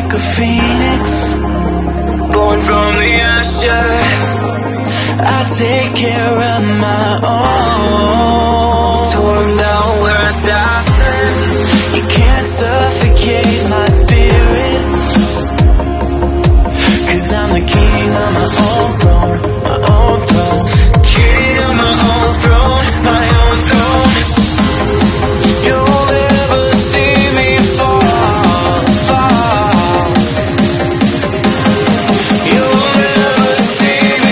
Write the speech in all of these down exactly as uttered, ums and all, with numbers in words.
like a phoenix, born from the ashes. I take care of my own. Torn down where I stand. You can't suffocate my spirit, 'cause I'm the king of my own throne, my own throne. King of my own throne, my own throne. You'll never see me fall, fall. You'll never see me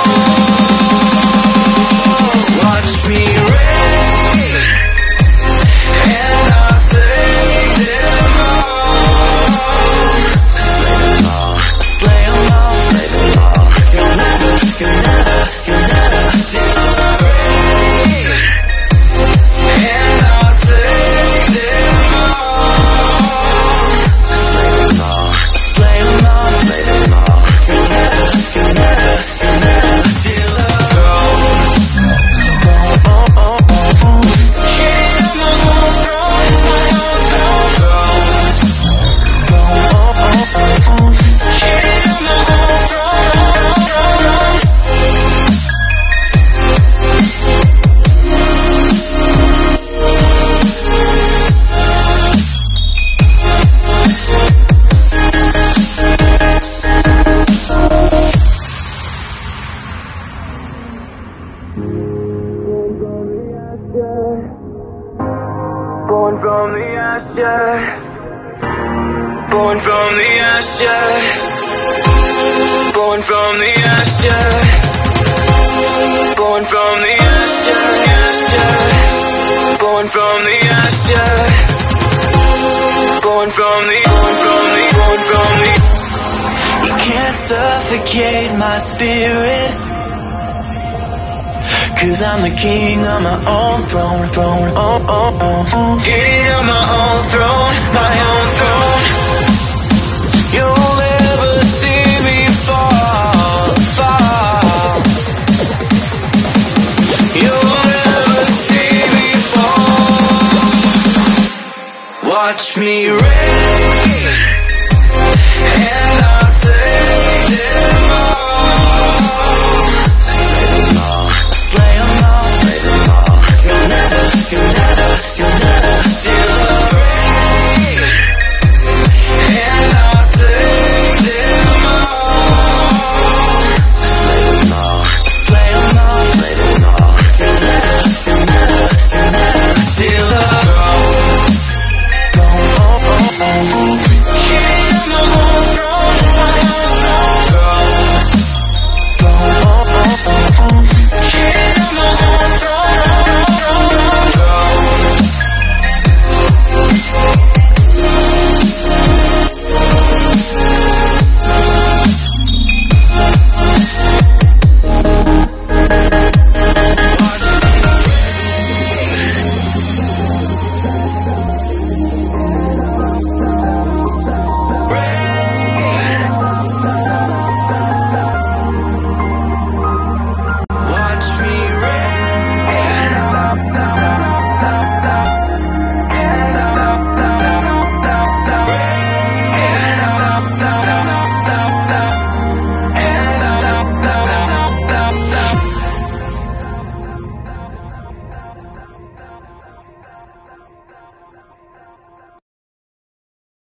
fall. Watch me reign, and I'll save them all. Slay them all, slay them all, slay them all. You'll never, you'll never, you'll never see me reign, and I'll save them all. Slay them all, slay them all, slay them all. You'll never, you'll never, you'll never steal the throne. Oh, oh, oh, oh. King of my own throne, my own throne. Oh, oh, oh, oh. King of my own throne. Born from the ashes, born from the ashes, born from the ashes, born from the ashes, born from the ashes, born from the, born from the, born from the. You can't suffocate my spirit, 'cause I'm the king of my own throne, throne, oh, oh, oh, oh. King of my own throne, my own throne. You'll never see me fall, fall. You'll never see me fall. Watch me reign, and I'll save them